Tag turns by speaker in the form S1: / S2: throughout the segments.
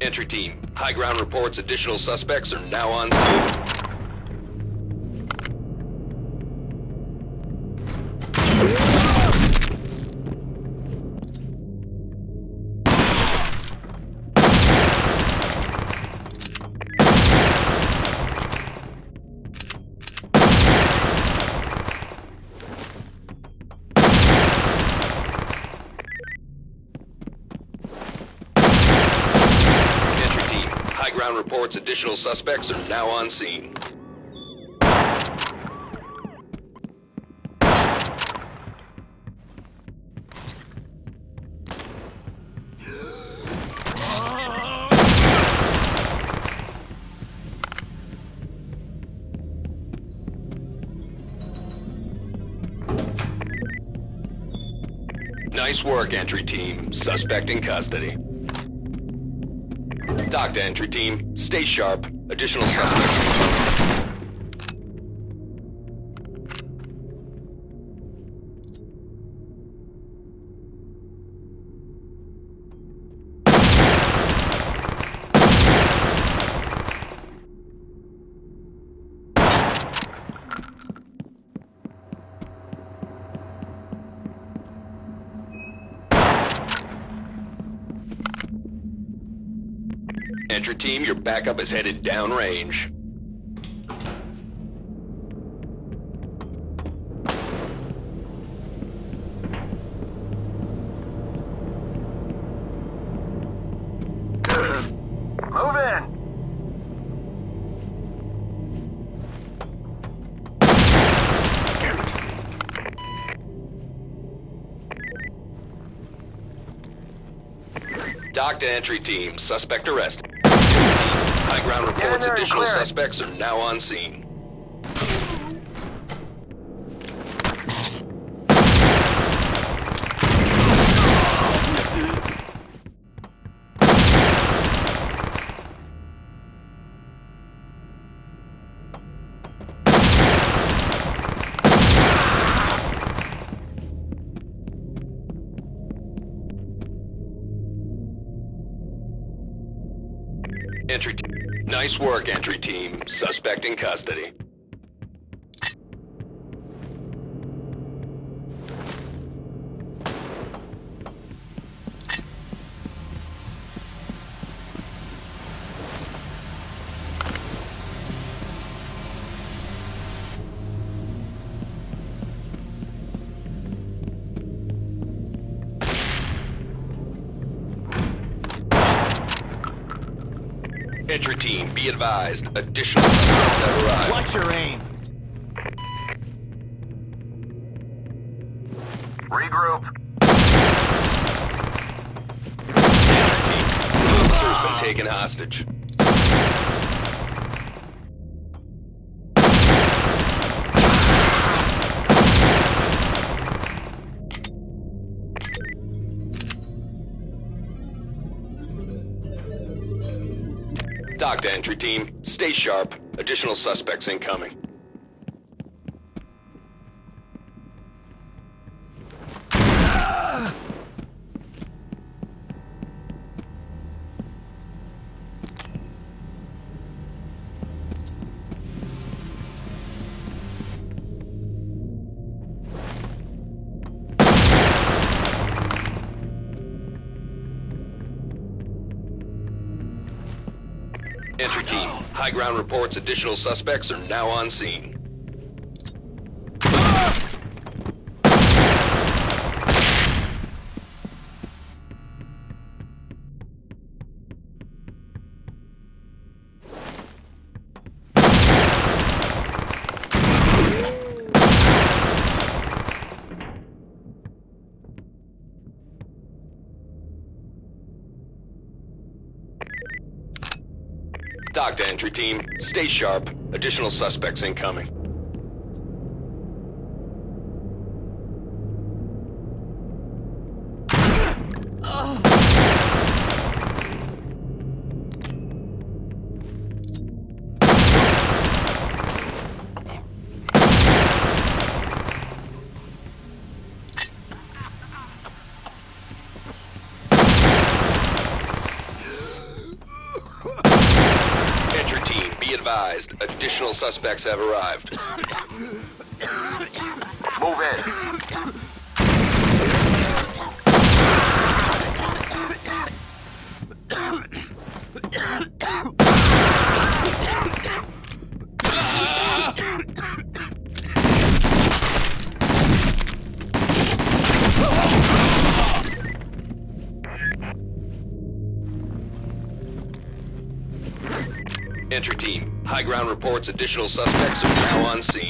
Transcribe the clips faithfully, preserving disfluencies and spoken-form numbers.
S1: Entry team, high ground reports additional suspects are now on scene. Ground reports additional suspects are now on scene. Nice work, entry team. Suspect in custody. Dock to entry team. Stay sharp. Additional suspects. Entry team, your backup is headed downrange.
S2: Move in!
S1: Dock to entry team. Suspect arrested. High ground reports additional suspects are now on scene. Entry team. Nice work, entry team. Suspect in custody. Entry team, be advised. Additional suspects have arrived.
S3: Watch your aim.
S2: Regroup.
S1: Entry team, the officer's been taken hostage. Dock to entry team. Stay sharp. Additional suspects incoming. Entry team, high ground reports additional suspects are now on scene. Dock to entry team. Stay sharp. Additional suspects incoming. advised, additional suspects have arrived.
S2: Move in.
S1: Entry team, high ground reports additional suspects are now on scene.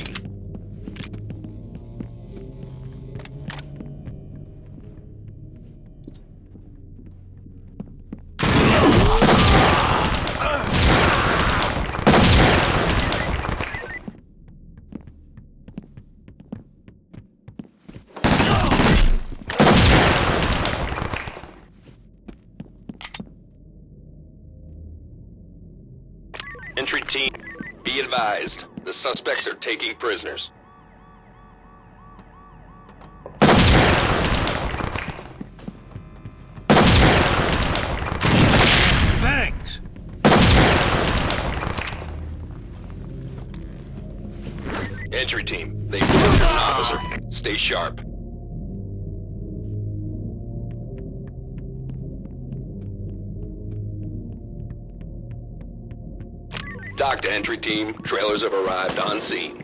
S1: Entry team, be advised, the suspects are taking prisoners.
S3: Thanks!
S1: Entry team, they've moved an officer. Stay sharp. Dock to entry team, trailers have arrived on scene.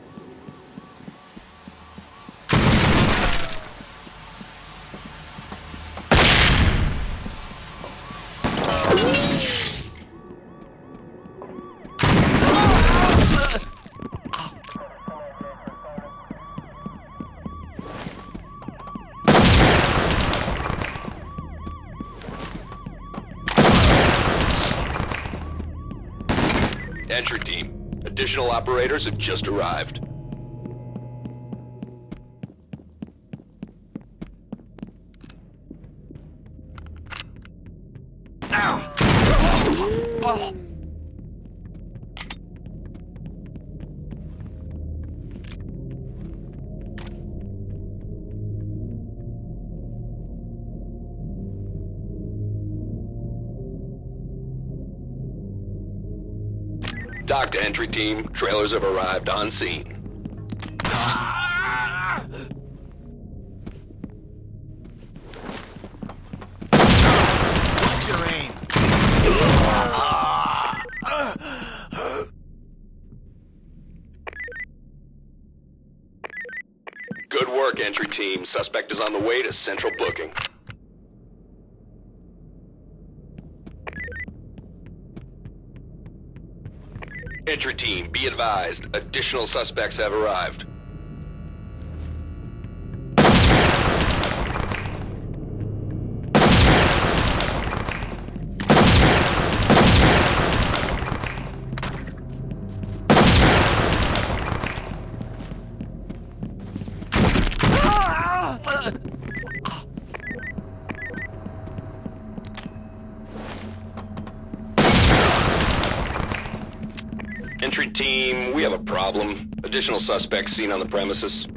S1: Entry team, additional operators have just arrived.
S3: Ow! Oh.
S1: Dock to entry team, trailers have arrived on scene.
S3: What's your aim?
S1: Good work, entry team. Suspect is on the way to central booking. Entry team, be advised, additional suspects have arrived. Entry team, we have a problem. Additional suspects seen on the premises.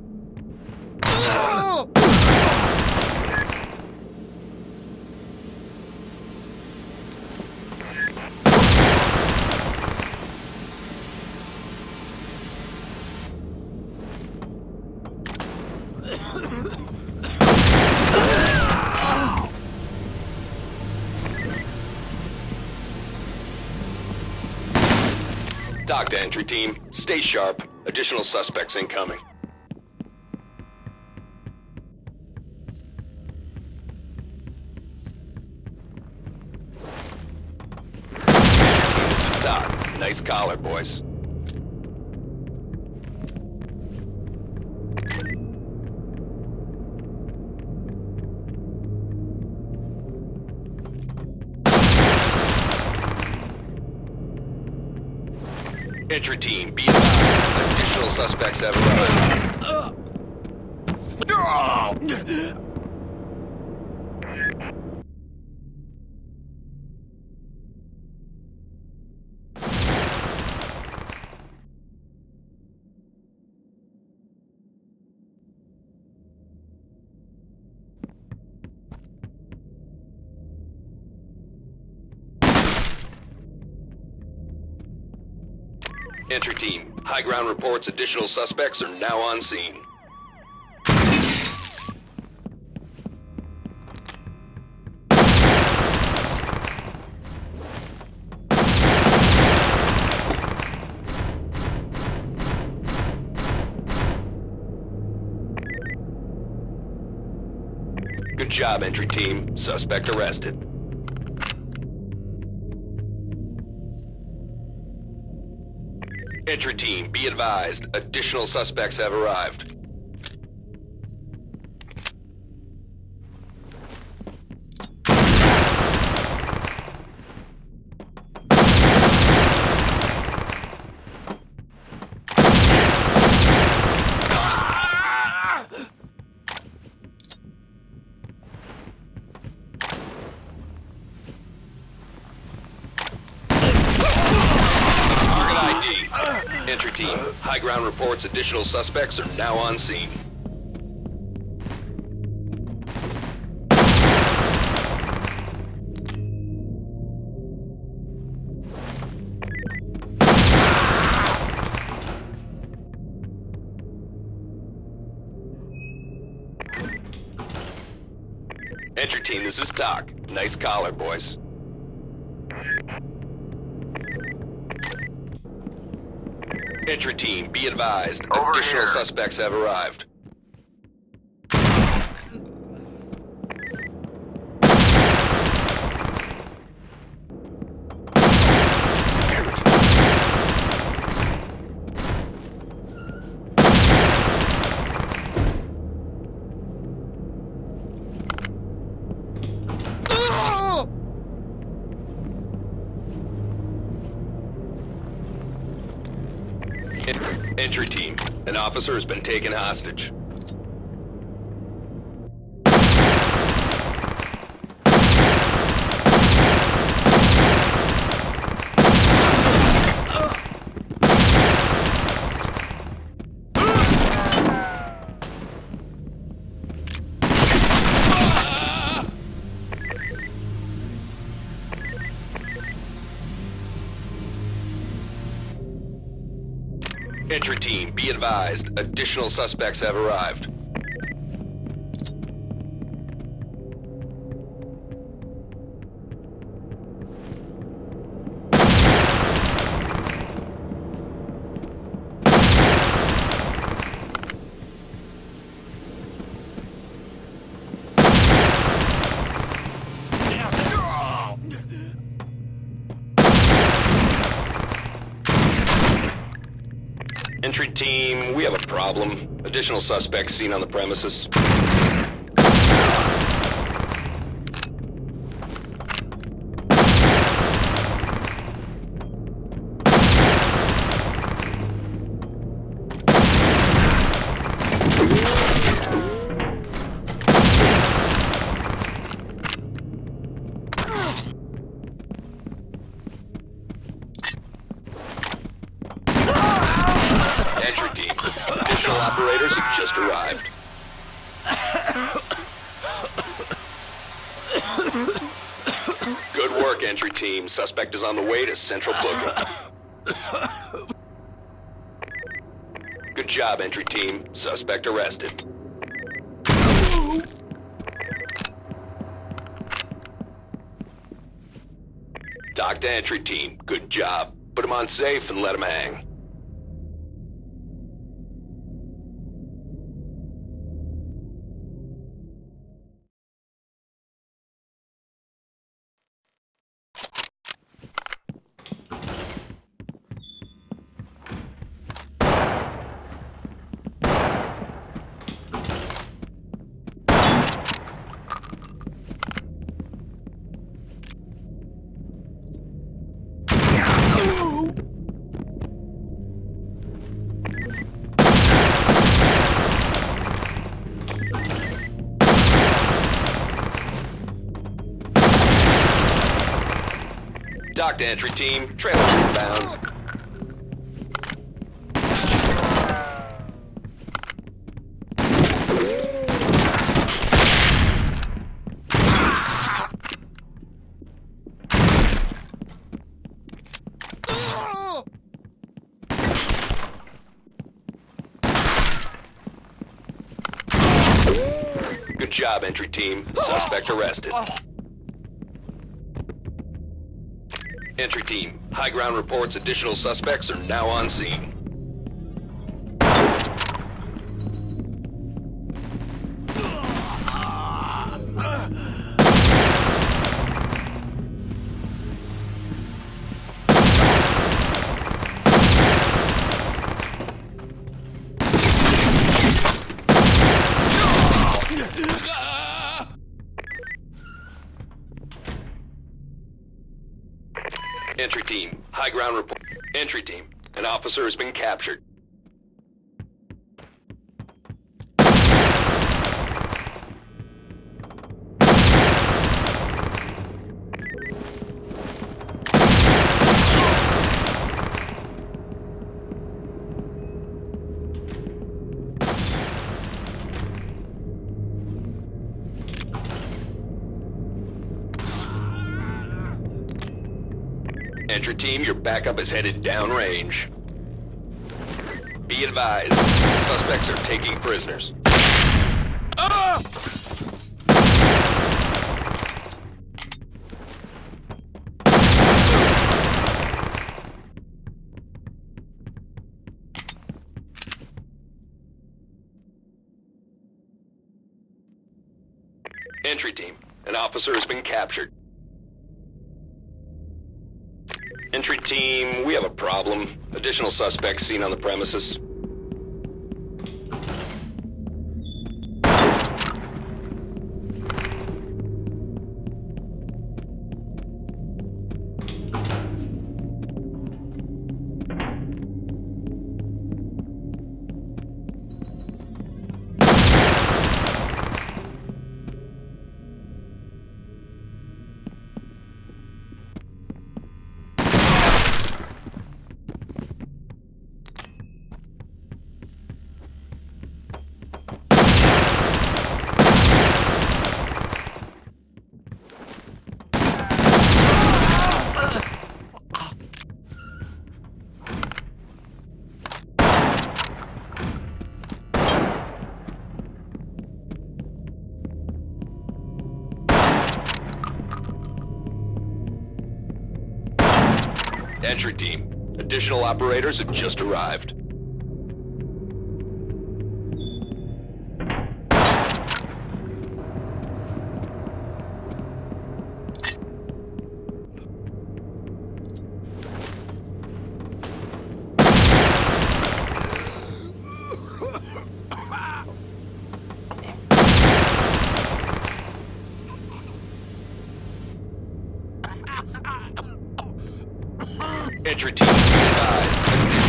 S1: Dock to entry team, stay sharp. Additional suspects incoming. Entry team, this is Doc. Nice collar, boys. Entry team, be advised. Additional suspects have arrived. Entry team, high ground reports additional suspects are now on scene. Good job, entry team. Suspect arrested. Entry team, be advised. Additional suspects have arrived. Entry team, high ground reports additional suspects are now on scene. Entry team, this is Doc. Nice collar, boys. Entry team, be advised.
S2: Over
S1: Additional
S2: here.
S1: suspects have arrived. En- Entry team, an officer has been taken hostage. Entry team, be advised. Additional suspects have arrived. Entry team, we have a problem. Additional suspects seen on the premises. Entry team, additional operators have just arrived. Good work, entry team. Suspect is on the way to Central Booking. Good job, entry team. Suspect arrested. Doc to entry team. Good job. Put him on safe and let him hang. Dock to entry team, trailers inbound. Good job, entry team. Suspect arrested. Entry team, high ground reports additional suspects are now on scene. Entry team, high ground report. Entry team, an officer has been captured. Entry team, your backup is headed downrange. Be advised, suspects are taking prisoners.
S3: Ah!
S1: Entry team, an officer has been captured. Entry team, we have a problem. Additional suspects seen on the premises. Entry team, additional operators have just arrived. Entry team, be advised.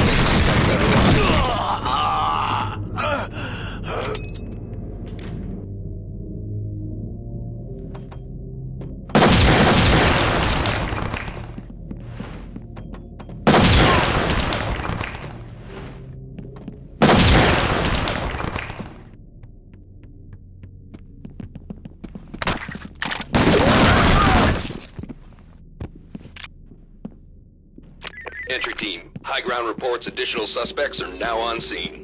S1: Entry team, high ground reports additional suspects are now on scene.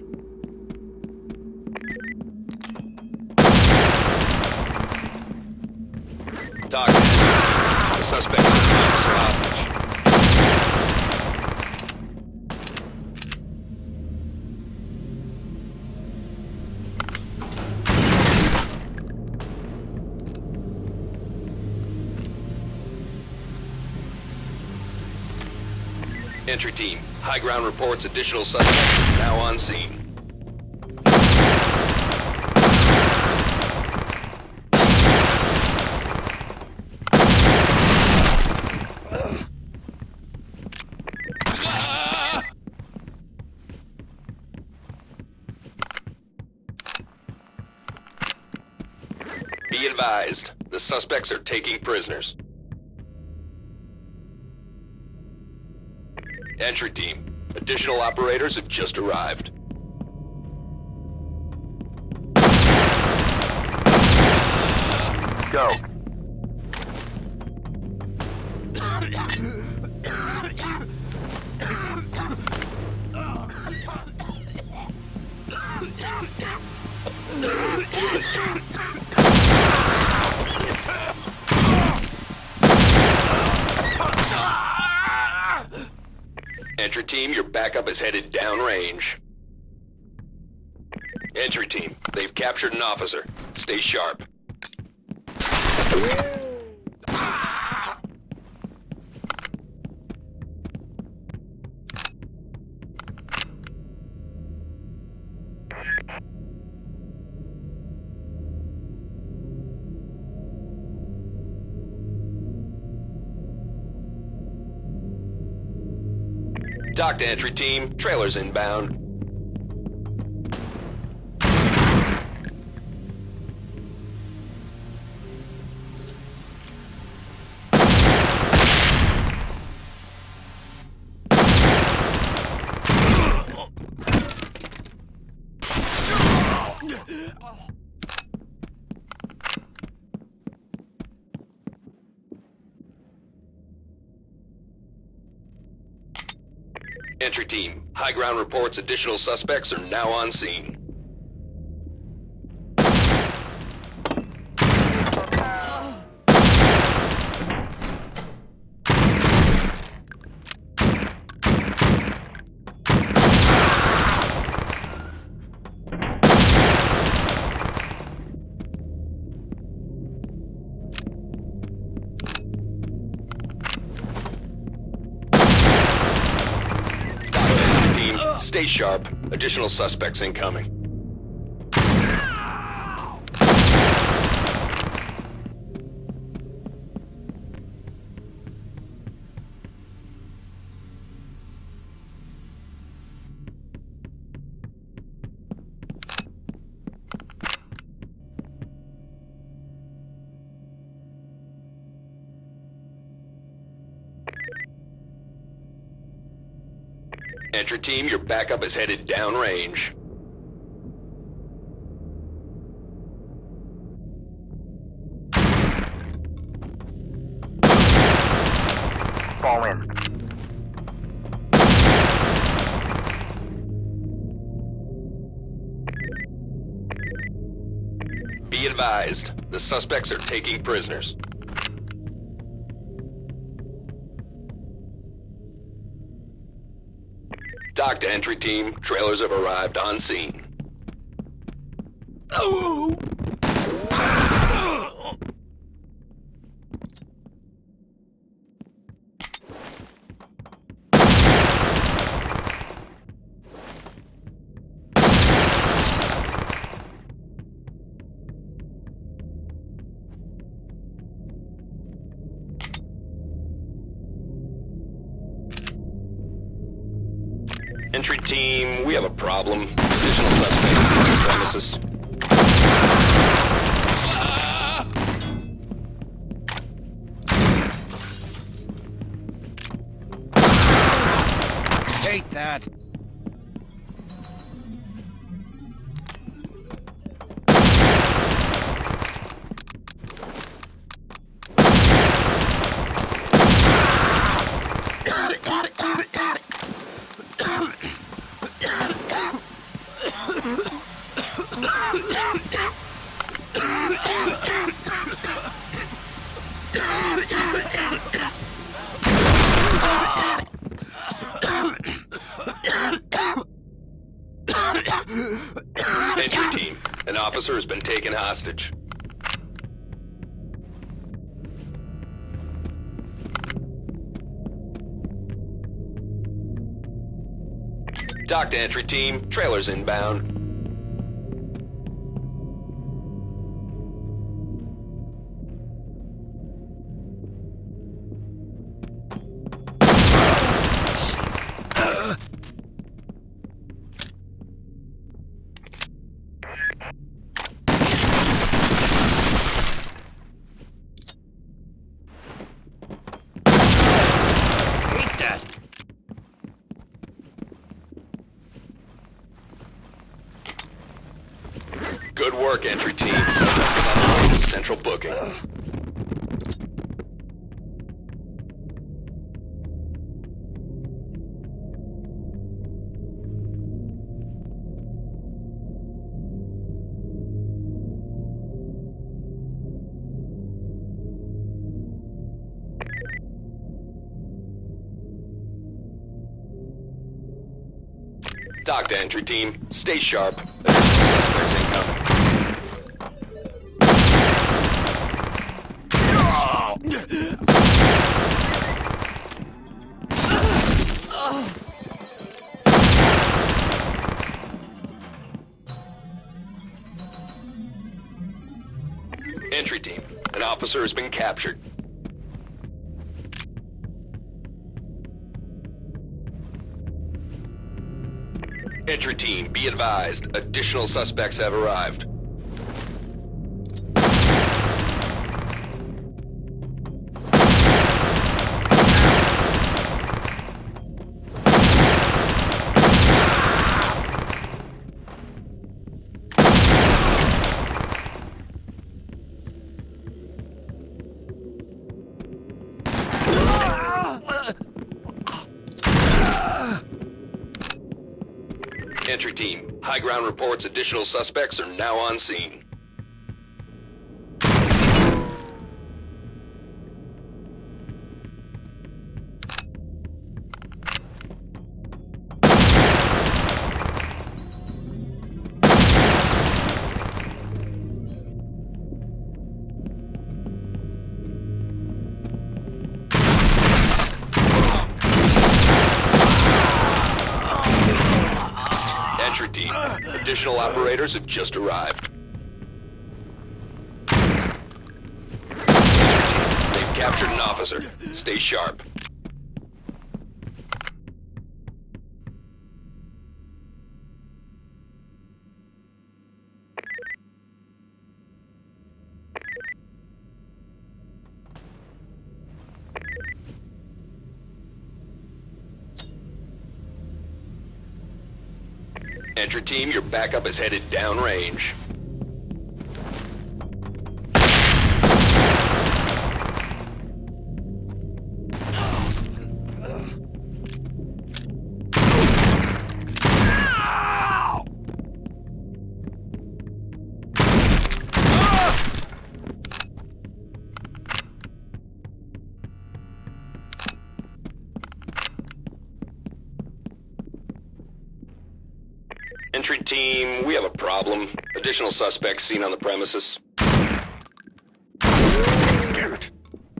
S1: Talk to the suspect is hostage. Entry team, high ground reports additional suspects are now on scene. Be advised, the suspects are taking prisoners. Entry team, additional operators have just arrived.
S2: Go.
S1: Entry team, your backup is headed downrange. Entry team, they've captured an officer. Stay sharp. Dock to entry team, trailers inbound. Entry team, high ground reports additional suspects are now on scene. Stay sharp. Additional suspects incoming. Entry team, your backup is headed downrange.
S2: Fall in.
S1: Be advised, the suspects are taking prisoners. Dock to entry team, trailers have arrived on scene.
S3: Oh!
S1: Entry team, we have a problem. Additional suspects on the premises.
S3: Take that.
S1: Entry team, an officer has been taken hostage. Dock to entry team, trailers inbound. Good work, entry team. Central booking. Dock to entry team. Stay sharp. Additional suspects incoming. Entry team. An officer has been captured. Entry team, be advised. Additional suspects have arrived. Entry team, high ground reports additional suspects are now on scene. Entry team, additional operators have just arrived. Entry team, they've captured an officer. Stay sharp. Entry team, your backup is headed downrange. Entry team, we have a problem. Additional suspects seen on the premises.
S3: Damn it!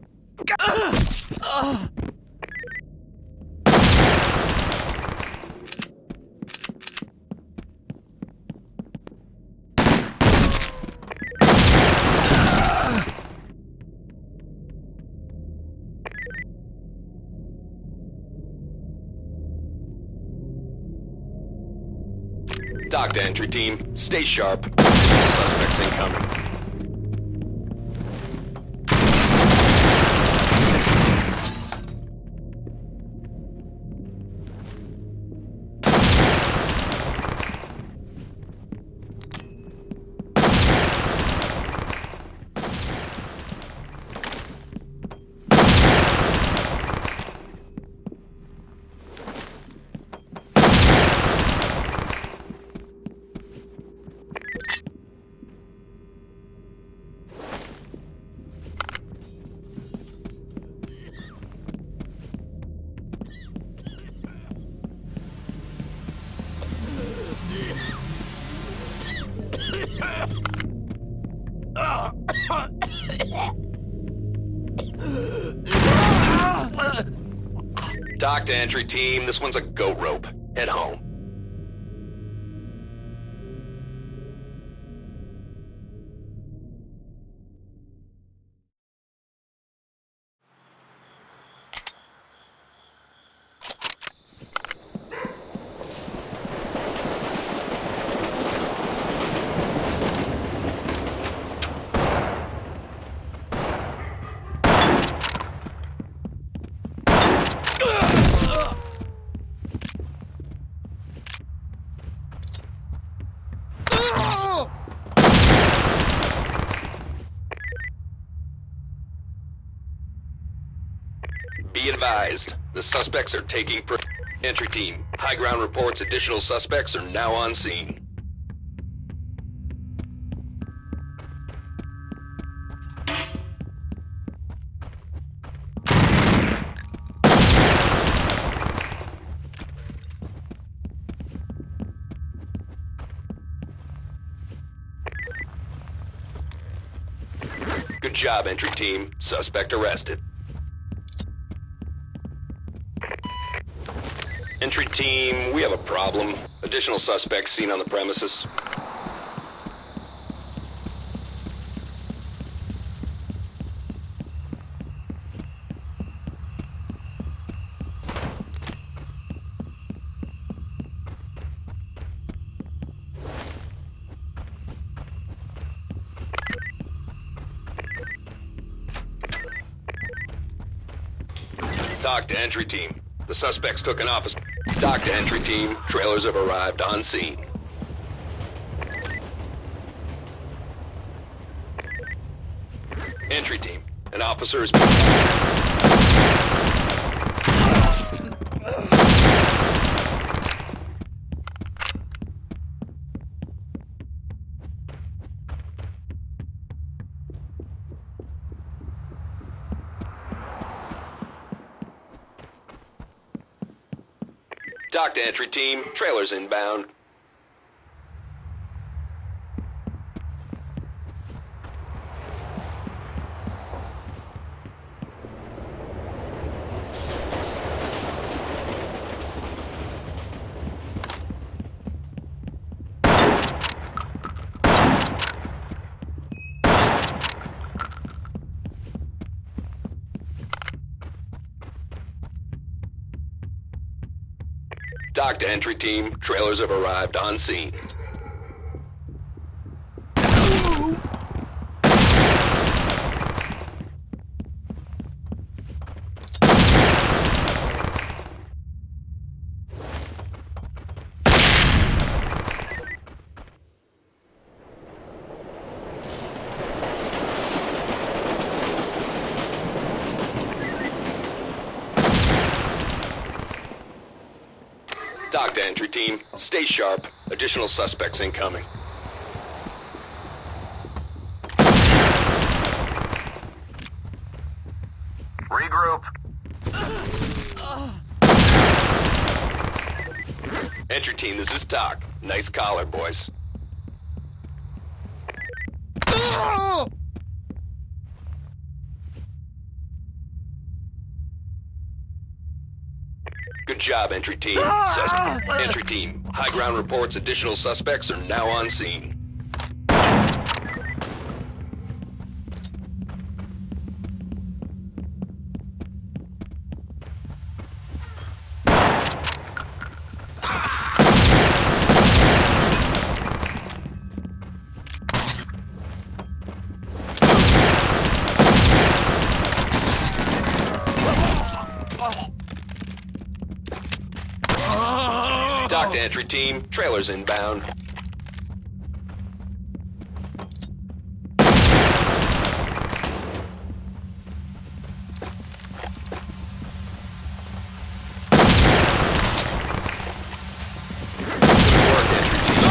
S1: Dock to entry team. Stay sharp. Additional suspects incoming. Dock to entry team. This one's a goat rope. Head home. Be advised, the suspects are taking per- entry team. High ground reports additional suspects are now on scene. Good job, entry team. Suspect arrested. Entry team, we have a problem. Additional suspects seen on the premises. Talk to entry team. The suspects took an office. Talk to entry team. Trailers have arrived on scene. Entry team. An officer has been... Talk to entry team. Trailers inbound. Talk to entry team. Trailers have arrived on scene. Talk to entry team. Stay sharp. Additional suspects incoming.
S2: Regroup.
S1: Entry team, this is Talk. Nice collar, boys. Good job, entry team. Sus- entry team. High ground reports additional suspects are now on scene. Talk to entry team. Trailers inbound. Good work, entry team.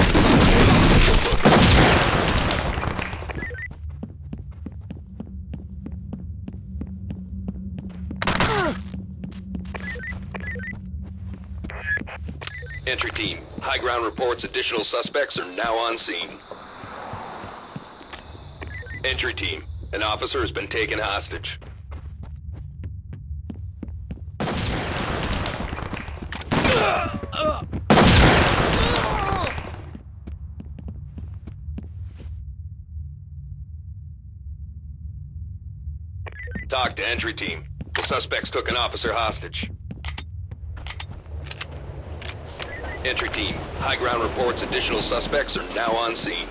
S1: Entry team. High ground reports additional suspects are now on scene. Entry team. An officer has been taken hostage. Talk to entry team. The suspects took an officer hostage. Entry team. High ground reports additional suspects are now on scene.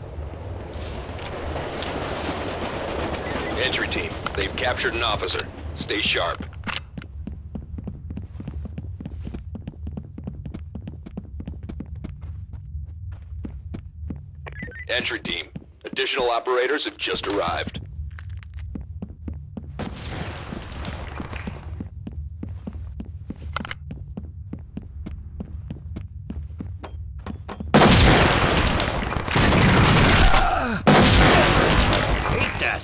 S1: Entry team. They've captured an officer. Stay sharp. Entry team, additional operators have just arrived.
S3: Hate that.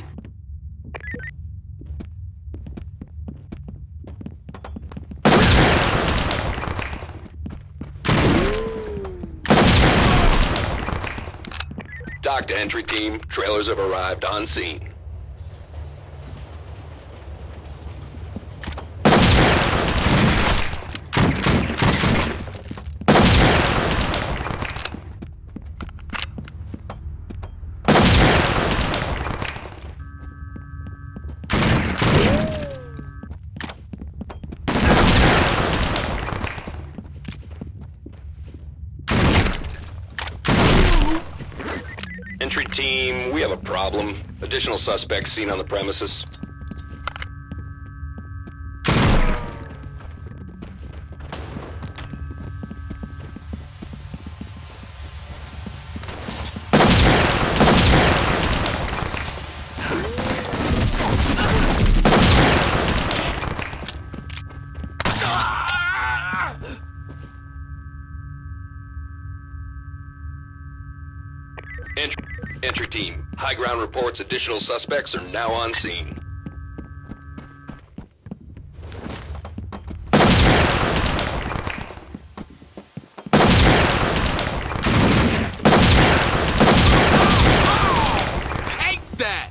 S1: Dock to entry team, trailers have arrived on scene. Entry team, we have a problem. Additional suspects seen on the premises. Entry, entry team, high ground reports additional suspects are now on scene.
S3: Hate that.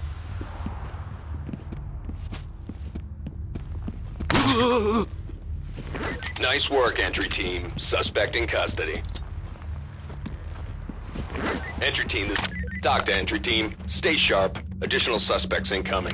S1: Nice work, entry team. Suspect in custody. Entry team, this dock to entry team. Stay sharp. Additional suspects incoming.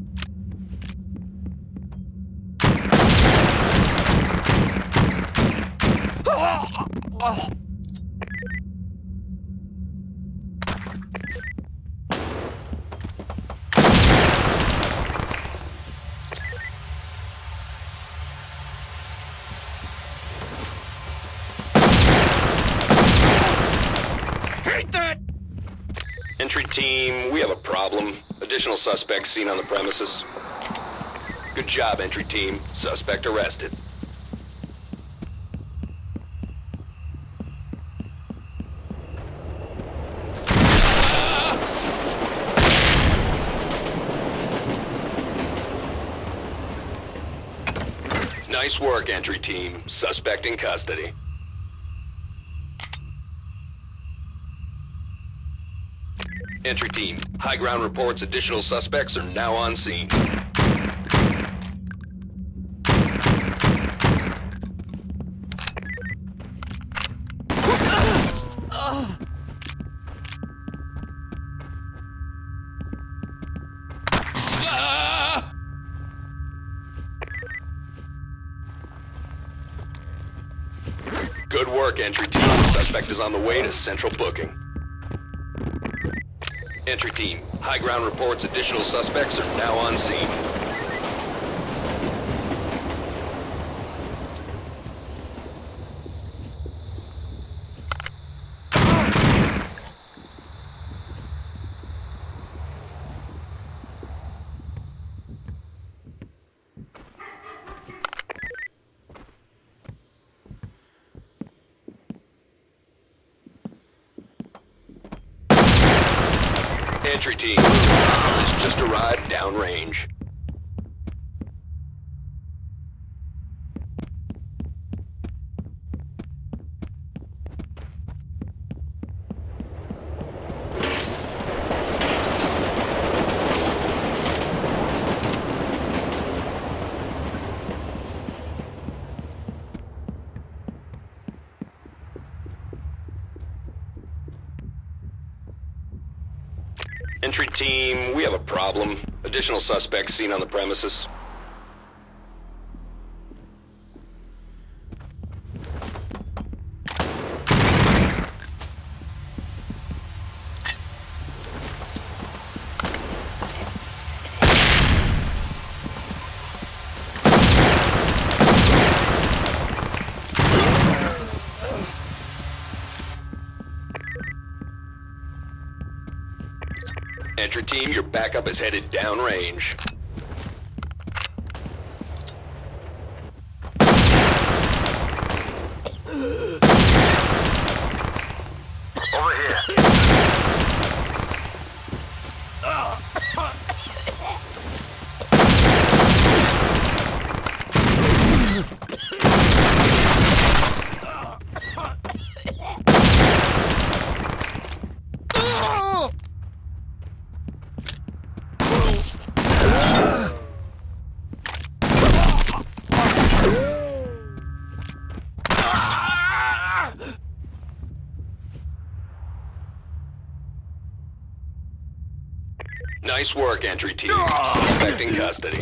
S3: Hate that.
S1: Entry team, we have a problem. Additional suspects seen on the premises. Good job, entry team. Suspect arrested. Nice work, entry team. Suspect in custody. Entry team, high ground reports additional suspects are now on scene. Good work, entry team. Suspect is on the way to central booking. Entry team, high ground reports additional suspects are now on scene. Entry team, has just arrived downrange. Entry team, we have a problem. Additional suspects seen on the premises. Entry team, your backup is headed downrange.
S2: Over here.
S1: Nice work, entry team. Suspect in custody.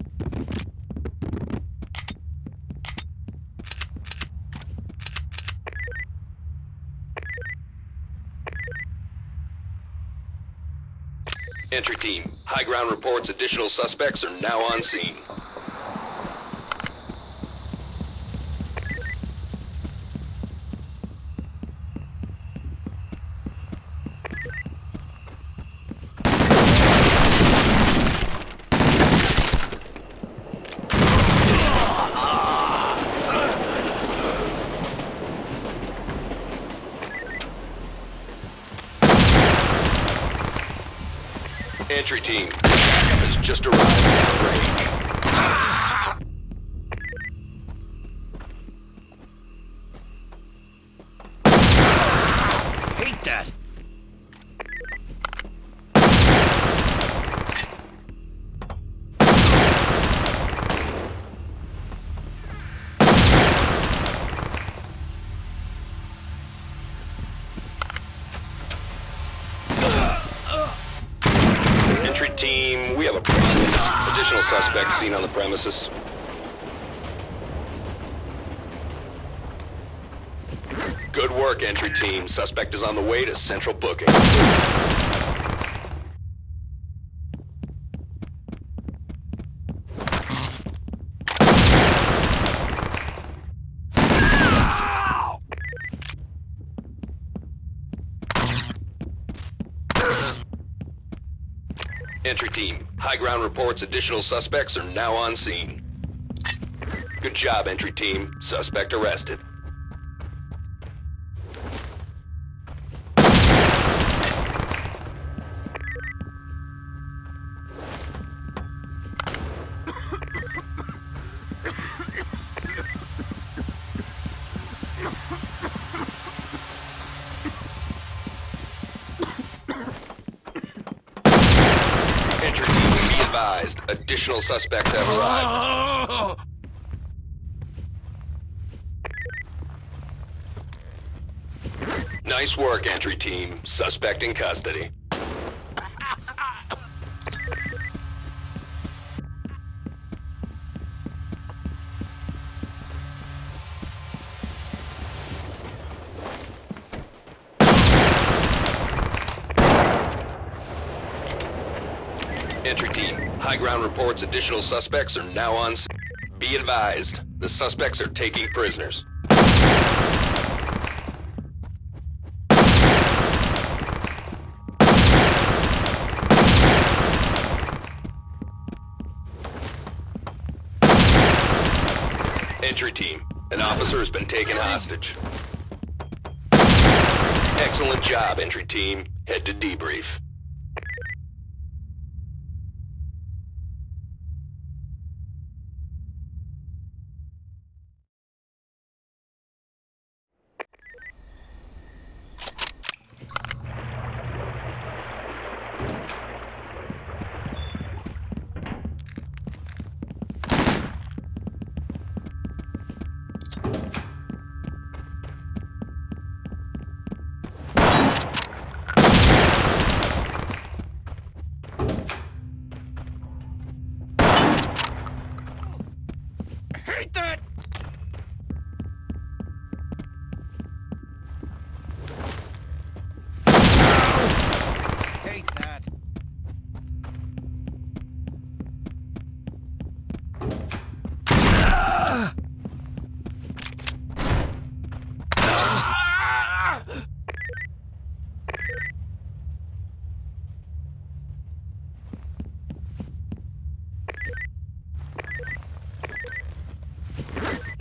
S1: Entry team, high ground reports additional suspects are now on scene. Entry team, backup has just arrived downrange.
S3: Hate that.
S1: Entry team, we have a problem. Additional suspects seen on the premises. Good work, entry team. Suspect is on the way to central booking. Entry team, high ground reports additional suspects are now on scene. Good job, entry team. Suspect arrested. Entry team, be advised. Additional suspects have arrived.
S3: Oh!
S1: Nice work, entry team. Suspect in custody. Entry team, high ground reports additional suspects are now on scene. Be advised, the suspects are taking prisoners. Entry team, an officer has been taken hostage. Excellent job, entry team. Head to debrief.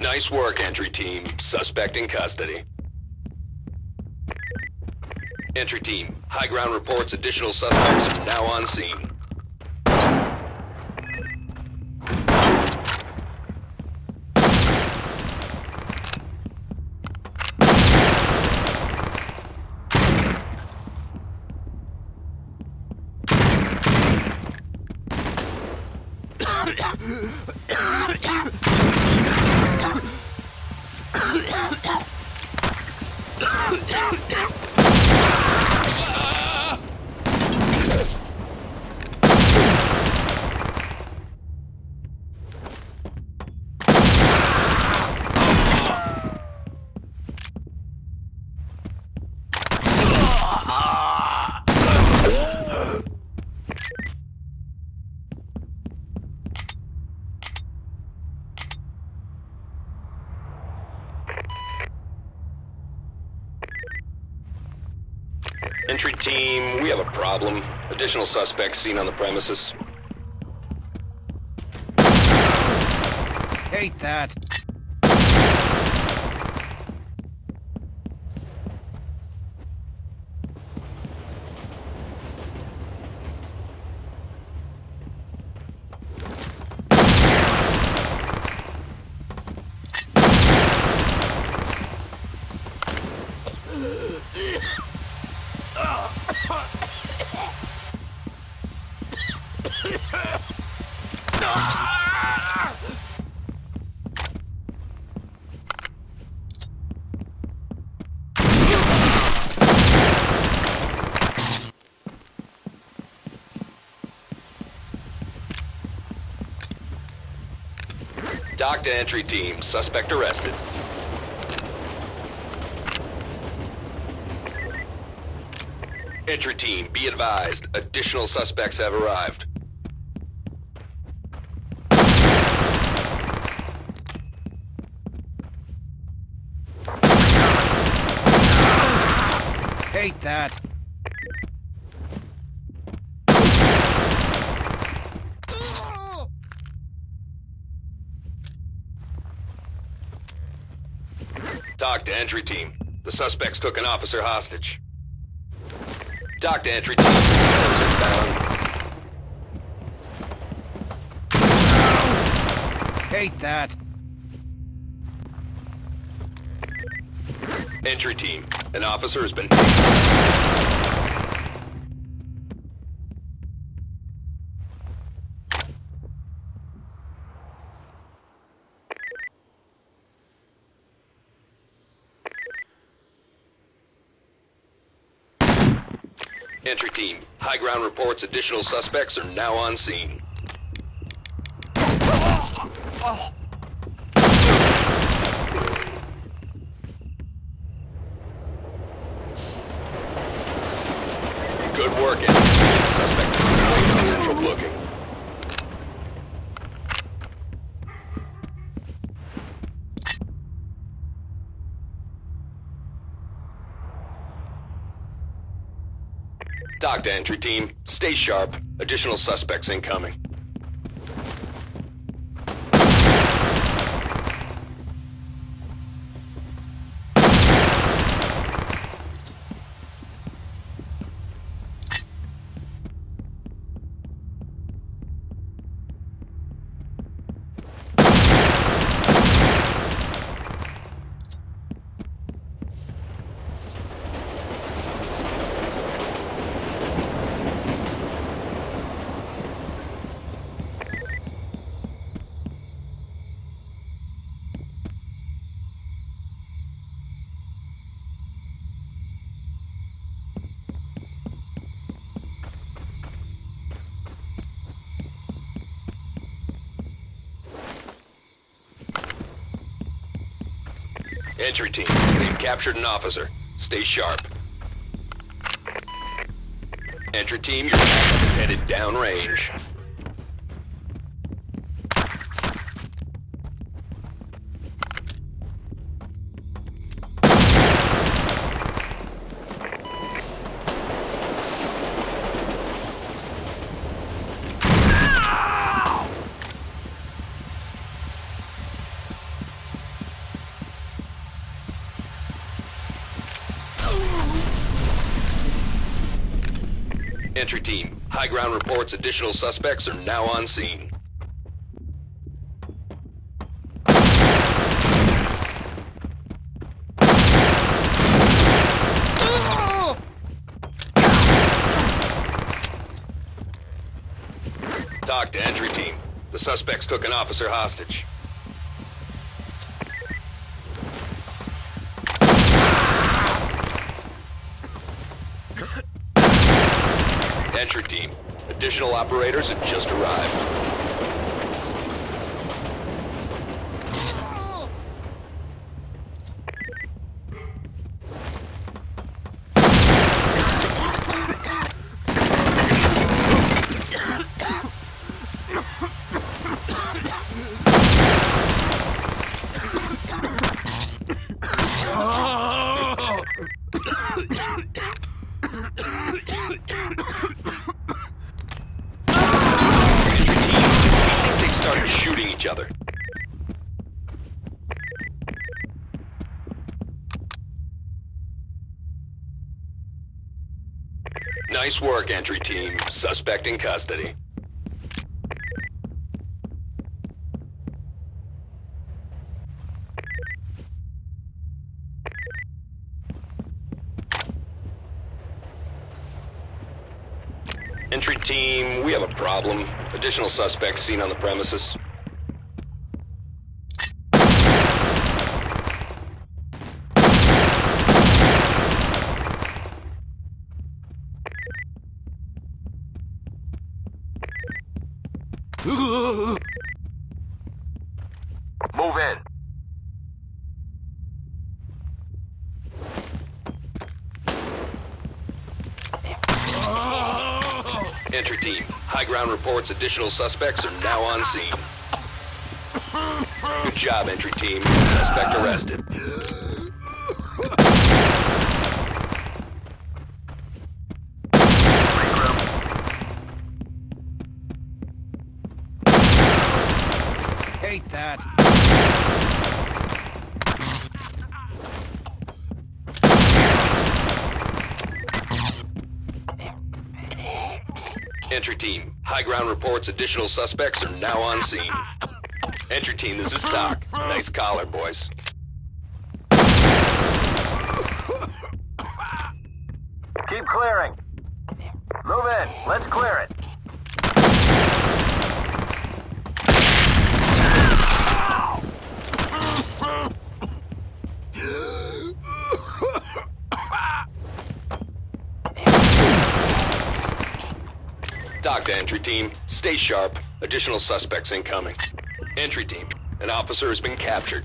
S1: Nice work, entry team. Suspect in custody. Entry team, high ground reports additional suspects are now on scene. Entry team, we have a problem. Additional suspects seen on the premises.
S3: Hate that.
S1: Dock to entry team, suspect arrested. Entry team, be advised, additional suspects have arrived.
S3: Hate that.
S1: Dock to entry team. The suspects took an officer hostage. Dock to entry team. Officers inbound.
S3: Hate that.
S1: Entry team. An officer has been taken. Entry team, high ground reports additional suspects are now on scene. Good work, entry team. Suspect is currently on central booking. Dock to entry team. Stay sharp. Additional suspects incoming. Entry team, they've captured an officer. Stay sharp. Entry team, your backup is headed downrange. Entry team, high ground reports additional suspects are now on scene. Talk to entry team. The suspects took an officer hostage. Entry team. Additional operators have just arrived. Shooting each other. Nice work, entry team. Suspect in custody. Entry team, we have a problem. Additional suspects seen on the premises.
S2: Move in.
S1: Entry team, high ground reports additional suspects are now on scene. Good job, entry team. Suspect arrested.
S3: Hate that.
S1: Entry team, high ground reports additional suspects are now on scene. Entry team, this is Doc. Nice collar, boys.
S2: Keep clearing. Move in. Let's clear it.
S1: Doc to entry team, stay sharp. Additional suspects incoming. Entry team, an officer has been captured.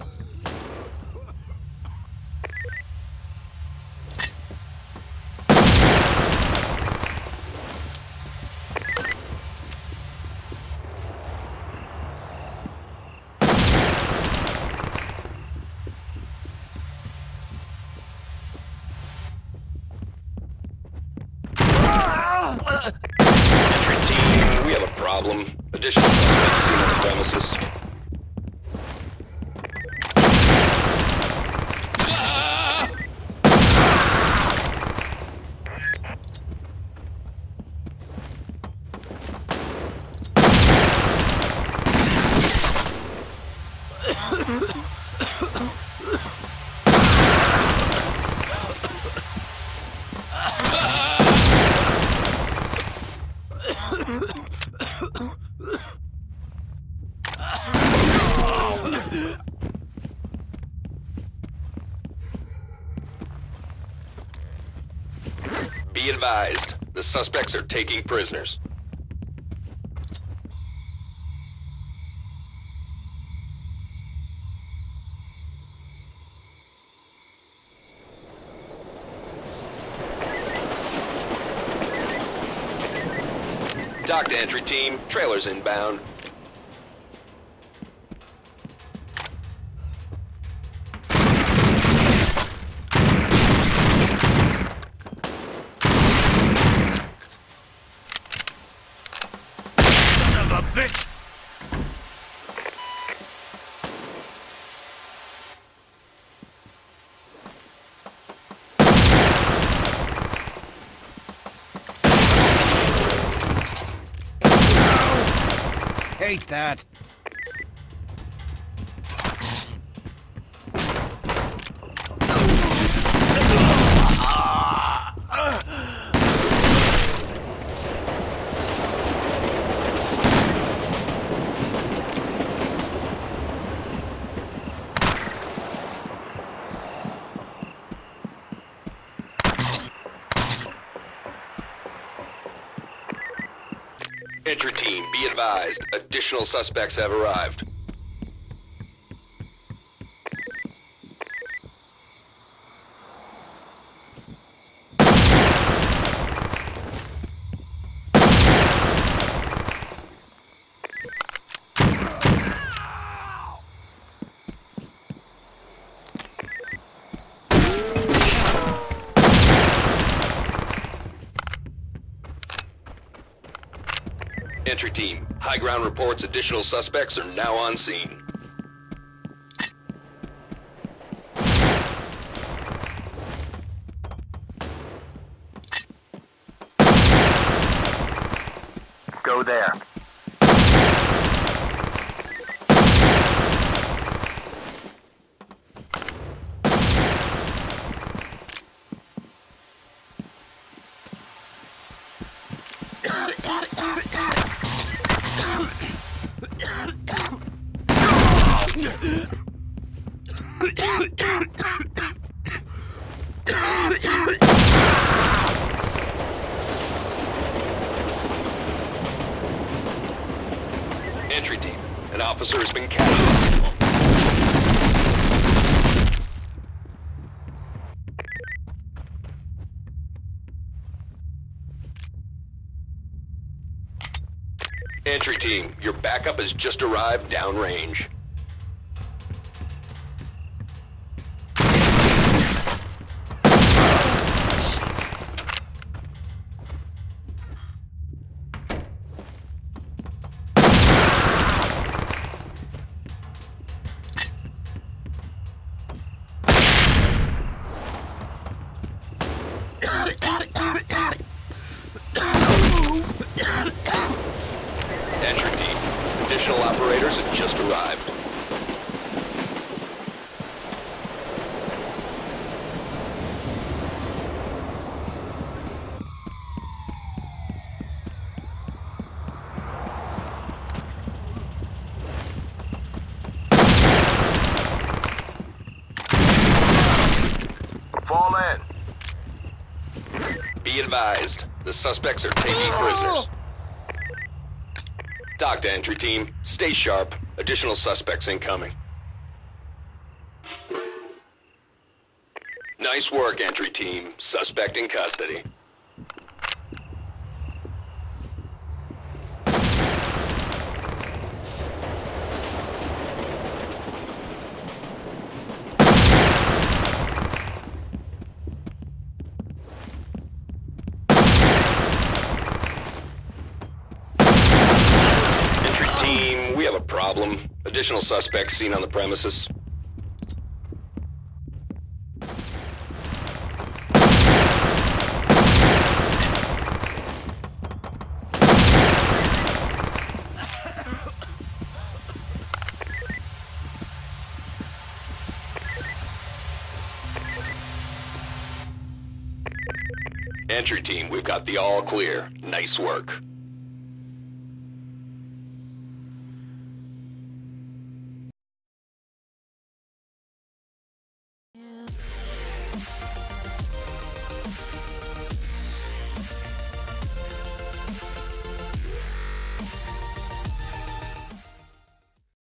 S1: Entry team, we have a problem. Additional suspects seen on the premises. Be advised, the suspects are taking prisoners. Dock to entry team, trailers inbound.
S3: Bitch! Hate that.
S1: Entry team, be advised. Additional suspects have arrived. Entry team, high ground reports additional suspects are now on scene.
S2: Go there.
S1: Entry team, an officer has been captured. Entry team, your backup has just arrived downrange. Entry team, additional operators have just arrived.
S2: Fall in.
S1: Be advised, the suspects are taking prisoners. Talk to entry team. Stay sharp. Additional suspects incoming. Nice work, entry team. Suspect in custody. Team, we have a problem. Additional suspects seen on the premises. Entry team, we've got the all clear. Nice work.